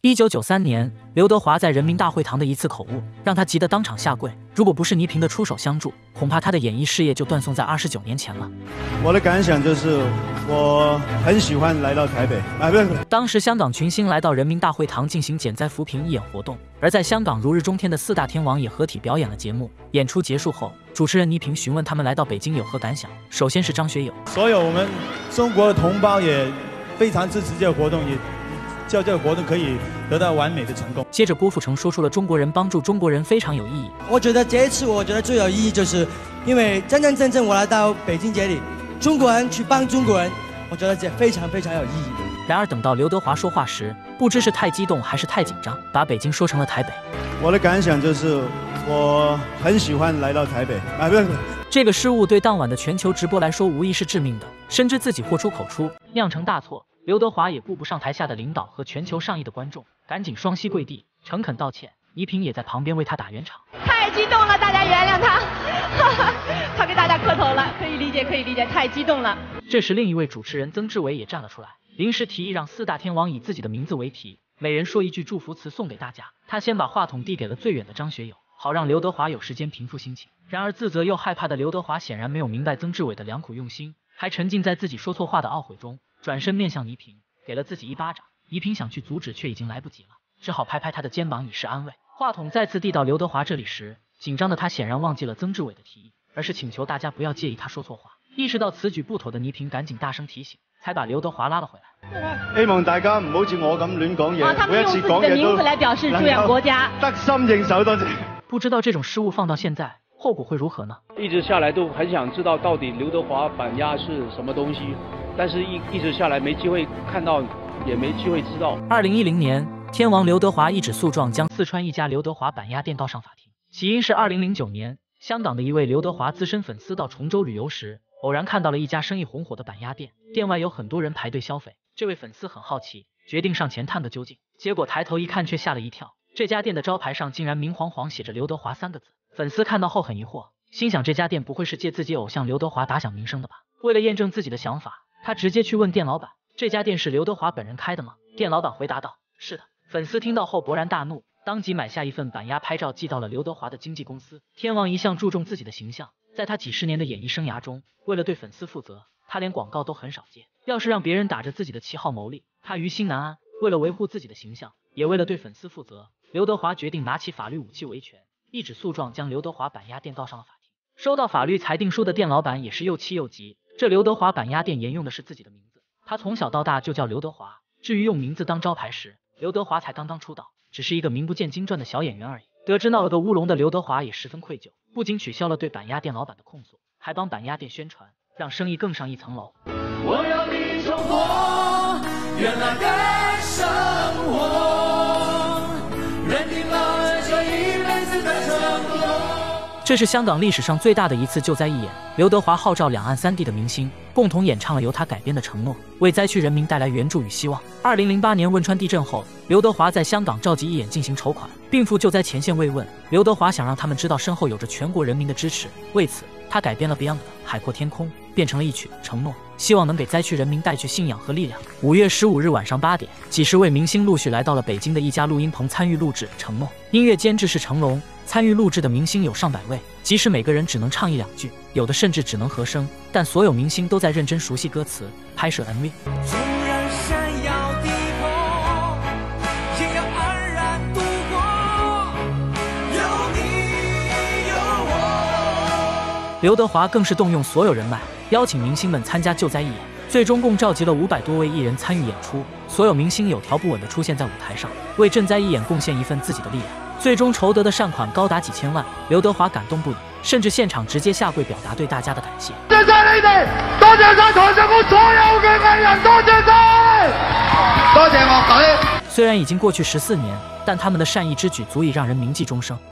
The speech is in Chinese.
1993年，刘德华在人民大会堂的一次口误，让他急得当场下跪。如果不是倪萍的出手相助，恐怕他的演艺事业就断送在29年前了。 我的感想就是，我很喜欢来到台北不是。 当时香港群星来到人民大会堂进行减灾扶贫义演活动，而在香港如日中天的四大天王也合体表演了节目。演出结束后，主持人倪萍询问他们来到北京有何感想。首先是张学友， 所有我们中国的同胞也非常支持这个活动，也叫这个活动可以得到完美的成功。 接着郭富城说出了中国人帮助中国人非常有意义。 我觉得这一次最有意义，就是因为真正我来到北京这里，中国人去帮中国人，我觉得这非常有意义。 然而等到刘德华说话时，不知是太激动还是太紧张，把北京说成了台北。 我的感想就是，我很喜欢来到台北不是。 这个失误对当晚的全球直播来说无疑是致命的，深知自己祸出口出，酿成大错。刘德华也顾不上台下的领导和全球上亿的观众，赶紧双膝跪地诚恳道歉。倪萍也在旁边为他打圆场。 太激动了，大家原谅他，他给大家磕头了，可以理解，太激动了。 这时另一位主持人曾志伟也站了出来，临时提议让四大天王以自己的名字为题，每人说一句祝福词送给大家。他先把话筒递给了最远的张学友，好让刘德华有时间平复心情。然而自责又害怕的刘德华显然没有明白曾志伟的良苦用心，还沉浸在自己说错话的懊悔中，转身面向倪萍，给了自己一巴掌。倪萍想去阻止，却已经来不及了，只好拍拍他的肩膀以示安慰。话筒再次递到刘德华这里时，紧张的他显然忘记了曾志伟的提议，而是请求大家不要介意他说错话。意识到此举不妥的倪萍赶紧大声提醒，才把刘德华拉了回来。 希望大家唔好似我咁亂講嘢， 他們用自己的名字來表示祝願國家， 得心應手。多謝。 不知道这种失误放到现在，后果会如何呢？ 一直下来都很想知道到底刘德华板鸭是什么东西，但是一直下来没机会看到，也没机会知道。 2010年，天王刘德华一纸诉状将四川一家刘德华板鸭店告上法庭。起因是2009年，香港的一位刘德华资深粉丝到崇州旅游时，偶然看到了一家生意红火的板鸭店，店外有很多人排队消费。这位粉丝很好奇，决定上前探个究竟。结果抬头一看，却吓了一跳，这家店的招牌上竟然明晃晃写着刘德华3个字。粉丝看到后很疑惑，心想这家店不会是借自己偶像刘德华打响名声的吧？为了验证自己的想法，他直接去问店老板，这家店是刘德华本人开的吗？店老板回答道，是的。粉丝听到后勃然大怒，当即买下一份板鸭拍照寄到了刘德华的经纪公司。天王一向注重自己的形象，在他几十年的演艺生涯中，为了对粉丝负责，他连广告都很少接。要是让别人打着自己的旗号牟利，他于心难安。为了维护自己的形象，也为了对粉丝负责，刘德华决定拿起法律武器维权，一纸诉状将刘德华板鸭店告上了法庭。收到法律裁定书的店老板也是又气又急，这刘德华板鸭店沿用的是自己的名字，他从小到大就叫刘德华。至于用名字当招牌时，刘德华才刚刚出道，只是一个名不见经传的小演员而已。得知闹了个乌龙的刘德华也十分愧疚，不仅取消了对板鸭店老板的控诉，还帮板鸭店宣传，让生意更上一层楼。 我要你重活原来的生活，认定了这一辈子的承诺。 这是香港历史上最大的一次救灾义演，刘德华号召两岸三地的明星共同演唱了由他改编的《承诺》，为灾区人民带来援助与希望。2008年汶川地震后，刘德华在香港召集义演进行筹款，并赴救灾前线慰问。刘德华想让他们知道身后有着全国人民的支持，为此他改编了 Beyond 的《海阔天空》，变成了一曲《承诺》，希望能给灾区人民带去信仰和力量。5月15日晚上8点，几十位明星陆续来到了北京的一家录音棚参与录制《承诺》，音乐监制是成龙。参与录制的明星有上百位，即使每个人只能唱1-2句，有的甚至只能和声，但所有明星都在认真熟悉歌词，拍摄 MV。 纵然山要地破，也要安然度过，有你有我。 刘德华更是动用所有人脉，邀请明星们参加救灾义演，最终共召集了500多位艺人参与演出。所有明星有条不紊地出现在舞台上，为赈灾义演贡献一份自己的力量。最终筹得的善款高达几千万，刘德华感动不已，甚至现场直接下跪表达对大家的感谢。 多謝晒你哋，多謝晒台上所有嘅藝人，多謝晒，多謝樂隊。 雖然已經過去14年，但他們的善意之舉足以讓人銘記終生。